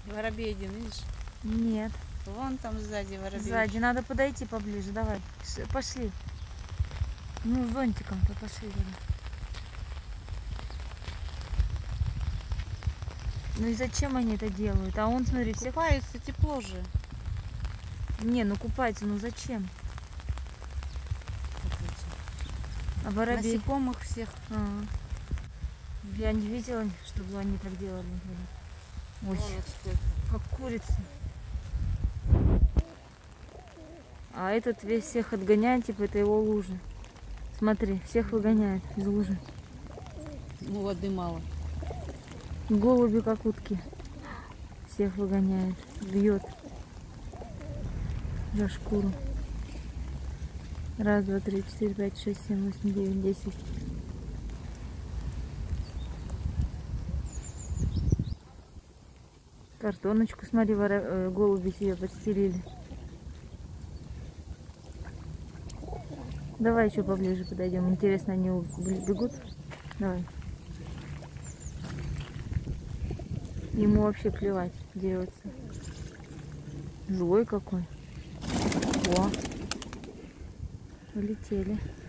Воробей один, видишь? Нет. Вон там сзади воробей. Сзади. Надо подойти поближе. Давай. Пошли. Ну, зонтиком-то пошли. Ну и зачем они это делают? А он, смотри, всех... Купаются, тепло же. Не, ну купается, ну зачем? А воробей? Насекомых всех. Я не видела, чтобы они так делали. Ой, как курица. А этот весь всех отгоняет, типа это его лужа. Смотри, всех выгоняет из лужи. Ну, воды мало. Голуби как утки. Всех выгоняет, бьет за шкуру. Раз, два, три, четыре, пять, шесть, семь, восемь, девять, 10. Картоночку, смотри, голуби себе подстелили. Давай еще поближе подойдем. Интересно, они бегут? Давай. Ему вообще плевать, дерется. Злой какой. О, улетели.